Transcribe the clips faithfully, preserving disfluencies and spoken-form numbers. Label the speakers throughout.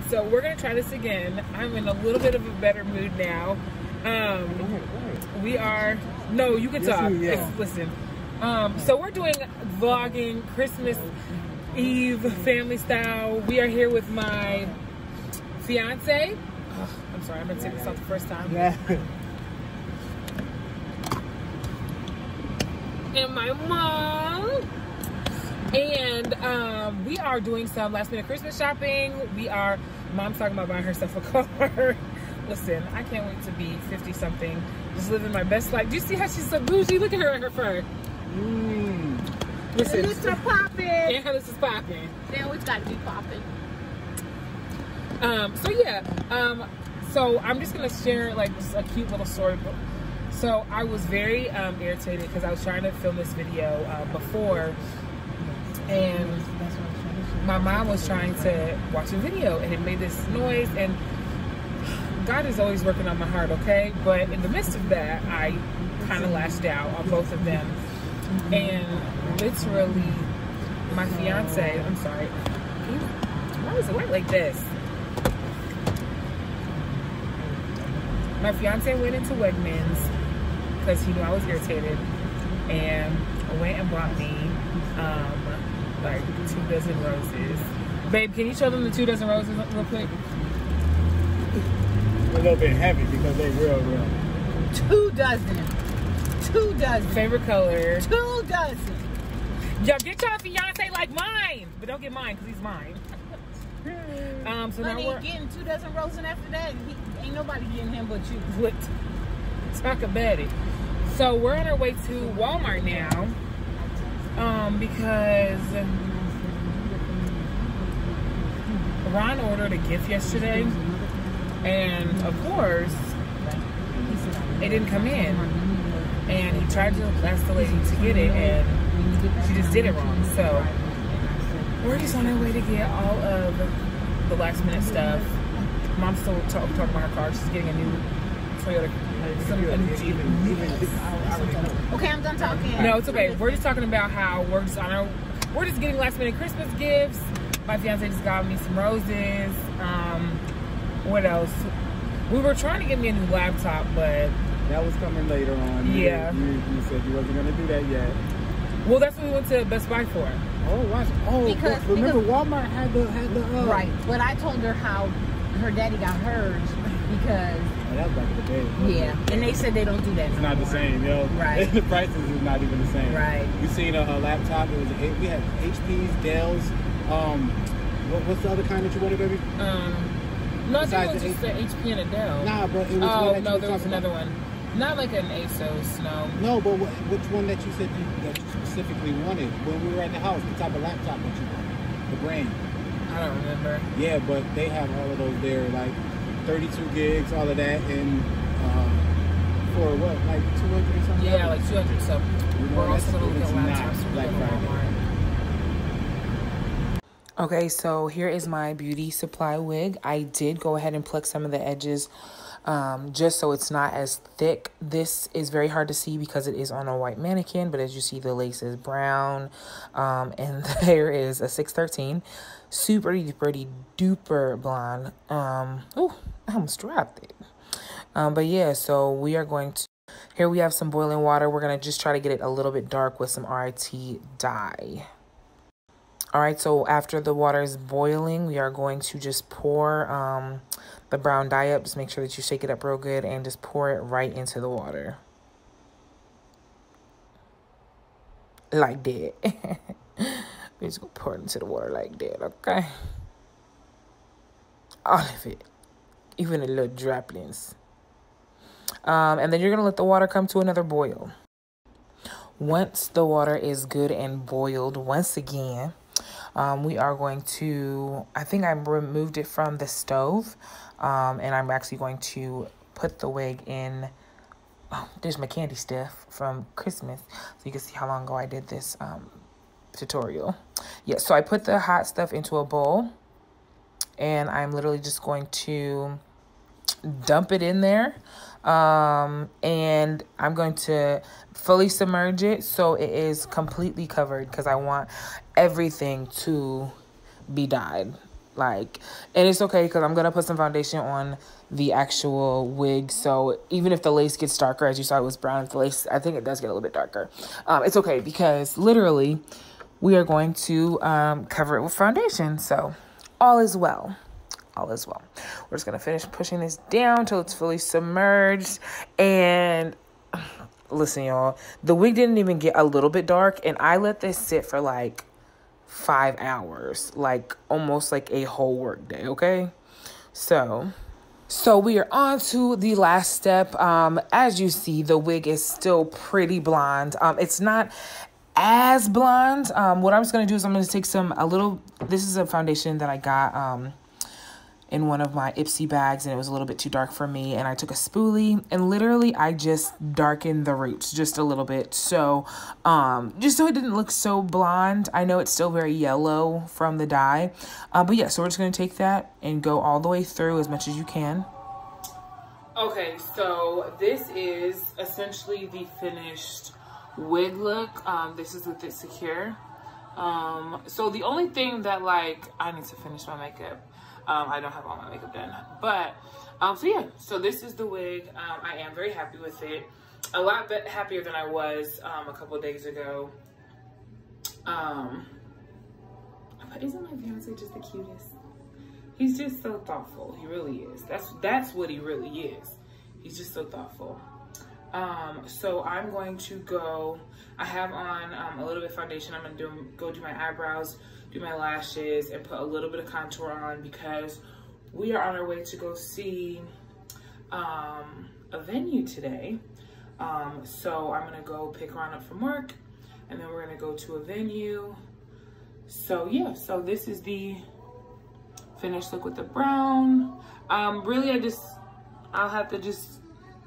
Speaker 1: so we're gonna try this again. I'm in a little bit of a better mood now. Um, we are, no, you can yes, talk. You, yeah. Listen. Um, so we're doing vlogging, Christmas Eve, family style. We are here with my fiance. Oh, I'm sorry, I'm gonna take this out the first time. Yeah. And my mom. And um, we are doing some last minute Christmas shopping. We are, mom's talking about buying herself a car. Listen, I can't wait to be fifty something, just living my best life. Do you see how she's so bougie? Look at her and her fur. Mm. Listen,
Speaker 2: the lips are popping.
Speaker 1: And her lips is popping.
Speaker 2: They always got to be popping.
Speaker 1: Um, so yeah, um, so I'm just gonna share like just a cute little story. So I was very um, irritated because I was trying to film this video uh, before. And my mom was trying to watch a video and it made this noise, and God is always working on my heart, okay? But in the midst of that, I kind of lashed out on both of them. And literally, my fiance, I'm sorry, why is it white like this? My fiance went into Wegmans because he knew I was irritated and went and bought me um, like two dozen roses. Babe, can you show them the two dozen roses real quick?
Speaker 3: A little bit heavy because they're real, real.
Speaker 2: Two dozen. Two dozen.
Speaker 1: Favorite color.
Speaker 2: Two dozen.
Speaker 1: Yo, get your fiance like mine. But don't get mine because he's mine. um, so
Speaker 2: Honey,
Speaker 1: now we're
Speaker 2: getting two dozen roses, and after that, he, ain't nobody getting him but you.
Speaker 1: What? Talk about it. So we're on our way to Walmart now. Um, because Ron ordered a gift yesterday, and of course it didn't come in, and he tried to ask the lady to get it, and she just did it wrong. So we're just on our way to get all of the last minute stuff. Mom's still talk, talking about her car. She's getting a new Toyota. Some, a new Jeep.
Speaker 2: Okay, I'm done talking.
Speaker 1: No, it's okay. We're just talking about how we're just on our, we're just getting last minute Christmas gifts. My fiance just got me some roses. Um, what else? We were trying to get me a new laptop, but
Speaker 3: that was coming later on.
Speaker 1: Yeah.
Speaker 3: You, you said you wasn't gonna do that yet.
Speaker 1: Well, that's what we went to Best Buy for.
Speaker 3: Oh, watch. Oh,
Speaker 2: because,
Speaker 3: remember
Speaker 2: because,
Speaker 3: Walmart had the had the uh,
Speaker 2: right. But I told her how her daddy got hers because.
Speaker 3: Oh, that was back in the day.
Speaker 2: Yeah, and they said they don't do that.
Speaker 3: It's
Speaker 2: no
Speaker 3: not
Speaker 2: more.
Speaker 3: the same, yo.
Speaker 2: Right.
Speaker 3: The prices is not even the same.
Speaker 2: Right.
Speaker 3: We seen a, a laptop. It was a, we had H P's, Dell's. Um, what, what's the other kind that you wanted, baby?
Speaker 1: Um, no, I think it was just the H P and a Dell.
Speaker 3: Nah, but it was.
Speaker 1: Oh
Speaker 3: one
Speaker 1: no, there was another
Speaker 3: about.
Speaker 1: one. Not like an ASUS, no.
Speaker 3: No, but what, which one that you said you, that you specifically wanted when we were at the house? The type of laptop that you wanted, the brand.
Speaker 1: I don't remember.
Speaker 3: Yeah, but they have all of those there, like thirty-two gigs, all of that, and uh, for what, like two hundred or something?
Speaker 1: Yeah, like two hundred. So
Speaker 3: you know,
Speaker 1: we're also going to look at
Speaker 3: not
Speaker 1: laptops.
Speaker 3: Black Friday.
Speaker 1: Okay, so here is my beauty supply wig. I did go ahead and pluck some of the edges um, just so it's not as thick. This is very hard to see because it is on a white mannequin, but as you see, the lace is brown, um, and the hair is a six thirteen. Super duper duper blonde. Um, oh, I almost dropped it. Um, but yeah, so we are going to, here we have some boiling water. We're going to just try to get it a little bit dark with some R I T dye. All right, so after the water is boiling, we are going to just pour um, the brown dye up. Just make sure that you shake it up real good and just pour it right into the water. Like that. We're just going to pour it into the water like that, okay? All of it. Even the little droplings. Um, and then you're going to let the water come to another boil. Once the water is good and boiled once again, um, we are going to, I think I removed it from the stove, um, and I'm actually going to put the wig in. Oh, there's my candy stuff from Christmas, so you can see how long ago I did this um, tutorial. Yeah, so I put the hot stuff into a bowl, and I'm literally just going to dump it in there. Um, and I'm going to fully submerge it so it is completely covered because I want everything to be dyed. Like, and it's okay because I'm going to put some foundation on the actual wig. So even if the lace gets darker, as you saw, it was brown. If the lace, I think it does get a little bit darker. Um, it's okay because literally we are going to um, cover it with foundation. So all is well. All is well. We're just going to finish pushing this down until it's fully submerged. And listen, y'all, the wig didn't even get a little bit dark. And I let this sit for like five hours, like almost like a whole work day. Okay. So, so we are on to the last step. Um, as you see, the wig is still pretty blonde. Um, it's not as blonde. Um, what I'm just going to do is I'm going to take some, a little, this is a foundation that I got, um, in one of my Ipsy bags, and it was a little bit too dark for me, and I took a spoolie and literally I just darkened the roots just a little bit, so um just so it didn't look so blonde. I know it's still very yellow from the dye, uh, but yeah, so we're just gonna take that and go all the way through as much as you can. Okay, so this is essentially the finished wig look. Um this is with it secure. Um so the only thing that, like, I need to finish my makeup. Um, I don't have all my makeup done, but, um, so yeah, so this is the wig. Um, I am very happy with it. A lot bit happier than I was, um, a couple of days ago. Um, but isn't my fiance just the cutest? He's just so thoughtful. He really is. That's, that's what he really is. He's just so thoughtful. Um, so I'm going to go, I have on, um, a little bit of foundation. I'm going to do, go do my eyebrows, do my lashes, and put a little bit of contour on because we are on our way to go see um, a venue today. Um, so I'm gonna go pick Ron up from work, and then we're gonna go to a venue. So yeah, so this is the finished look with the brown. Um, really, I just, I'll have to just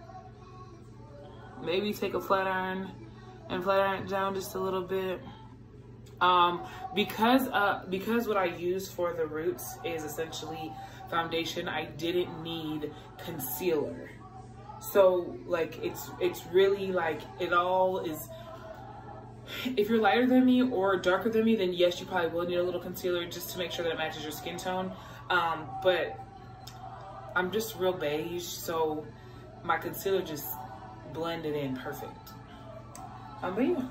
Speaker 1: maybe take a flat iron and flat iron it down just a little bit. Um, because, uh, because what I use for the roots is essentially foundation, I didn't need concealer. So like, it's, it's really like, it all is, if you're lighter than me or darker than me, then yes, you probably will need a little concealer just to make sure that it matches your skin tone. Um, but I'm just real beige, so my concealer just blended in perfect. Um, but yeah.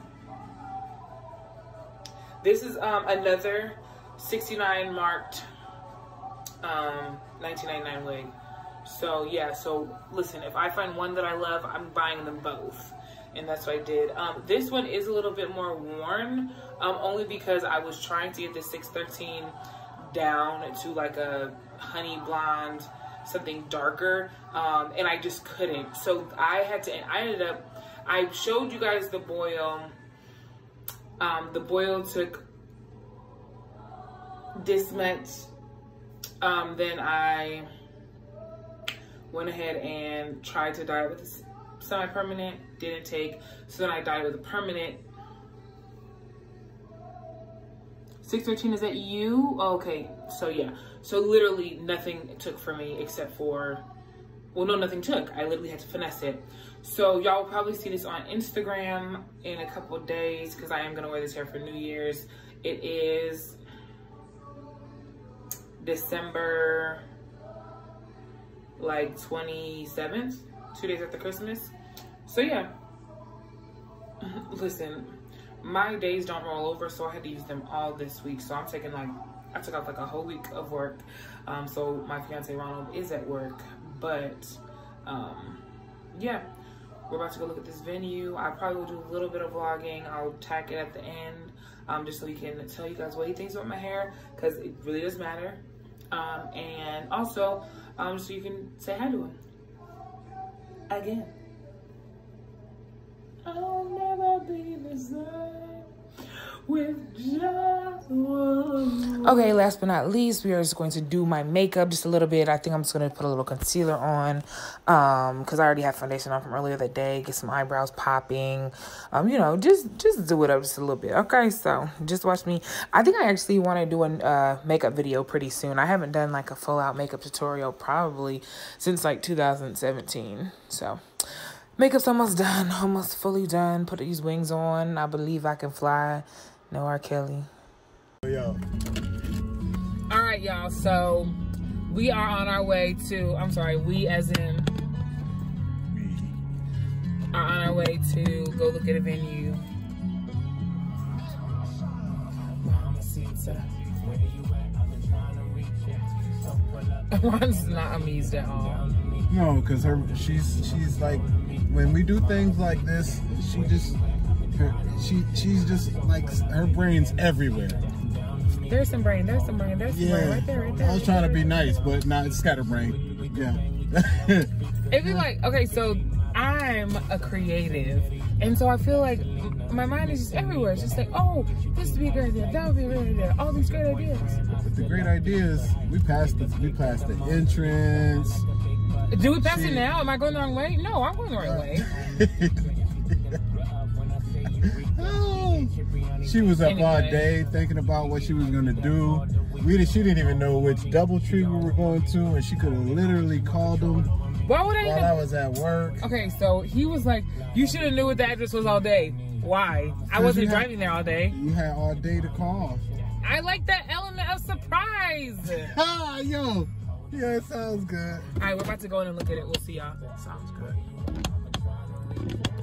Speaker 1: This is um, another sixty-nine marked um, nineteen ninety-nine wig. So yeah, so listen, if I find one that I love, I'm buying them both. And that's what I did. Um, this one is a little bit more worn, um, only because I was trying to get the six thirteen down to like a honey blonde, something darker, um, and I just couldn't. So I had to, and I ended up, I showed you guys the boil. Um, the boil took this much. Um, then I went ahead and tried to dye it with this semi-permanent, didn't take, so then I dyed with a permanent. six thirteen, is that you? Okay, so yeah, so literally nothing took for me except for, well, no, nothing took. I literally had to finesse it. So y'all will probably see this on Instagram in a couple of days because I am gonna wear this hair for New Year's. It is December like twenty-seventh, two days after Christmas. So yeah, listen, my days don't roll over, so I had to use them all this week. So I'm taking like, I took off like a whole week of work. Um, so my fiance Ronald is at work, but um, yeah, we're about to go look at this venue. I probably will do a little bit of vlogging. I'll tack it at the end, um, just so he can tell you guys what he thinks about my hair, because it really does matter. Um, and also, um, so you can say hi to him again. I'll never be the same with just one. Okay, last but not least, we are just going to do my makeup just a little bit. I think I'm just going to put a little concealer on um, because I already have foundation on from earlier that day. Get some eyebrows popping. Um, you know, just, just do it up just a little bit. Okay, so just watch me. I think I actually want to do a uh, makeup video pretty soon. I haven't done like a full out makeup tutorial probably since like two thousand seventeen. So makeup's almost done, almost fully done. Put these wings on. I believe I can fly. No R. Kelly.
Speaker 3: Yo.
Speaker 1: All right. right, y'all. So we are on our way to, I'm sorry, we as in are on our way to go look at a venue. Ron's not amused at all.
Speaker 3: No, because her she's she's like, when we do things like this, she just her, she she's just like, her brain's everywhere.
Speaker 1: There's some brain. There's some brain. There's some
Speaker 3: Yeah,
Speaker 1: brain right there. Right there.
Speaker 3: I was trying to be nice, but nah, it's scatterbrain. Yeah.
Speaker 1: It'd be like, okay, so I'm a creative, and so I feel like my mind is just everywhere. It's just like, oh, this would be a great idea. That would be a great idea. All these great ideas.
Speaker 3: But the great ideas, we passed the we passed the entrance.
Speaker 1: Do we pass
Speaker 3: She,
Speaker 1: it now? Am I going the wrong way? No, I'm going the right way.
Speaker 3: Oh, she was up
Speaker 1: Anyway.
Speaker 3: all day thinking about what she was gonna do. We did, she didn't even know which DoubleTree we were going to, and she could have literally called them
Speaker 1: Why would I
Speaker 3: while
Speaker 1: even?
Speaker 3: I was at work.
Speaker 1: Okay, so he was like, you should have knew what the address was all day. Why? I wasn't
Speaker 3: you had-
Speaker 1: driving there all day.
Speaker 3: You had all day to call.
Speaker 1: I like that element of surprise.
Speaker 3: Ah, yo. Yeah, it sounds good.
Speaker 1: All right, we're about to go in and look at it. We'll see y'all.
Speaker 3: Sounds good.